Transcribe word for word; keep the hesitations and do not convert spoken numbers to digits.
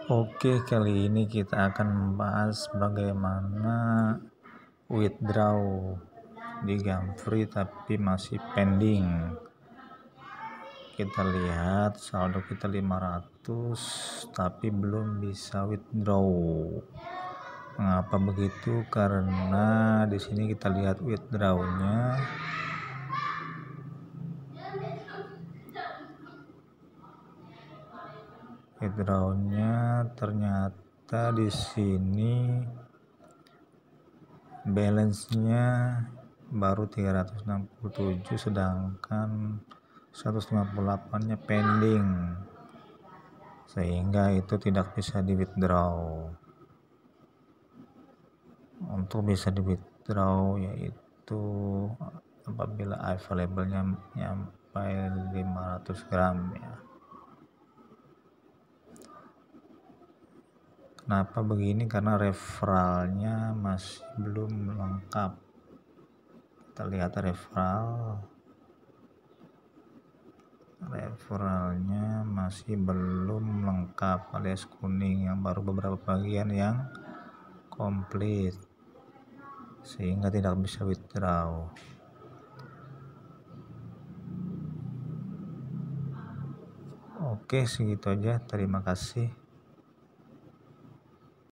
Oke, kali ini kita akan membahas bagaimana withdraw di Gumtree tapi masih pending. Kita lihat saldo kita lima ratus tapi belum bisa withdraw. Mengapa begitu? Karena di sini kita lihat withdrawnya withdrawnya ternyata di sini balance-nya baru tiga ratus enam puluh tujuh sedangkan seratus lima puluh delapan nya pending, sehingga itu tidak bisa di withdraw. Untuk bisa di withdraw yaitu apabila available-nya sampai lima ratus gram ya. Kenapa begini? Karena referralnya masih belum lengkap. Kita lihat referral referralnya masih belum lengkap alias kuning, yang baru beberapa bagian yang komplit sehingga tidak bisa withdraw. Oke, segitu aja, terima kasih.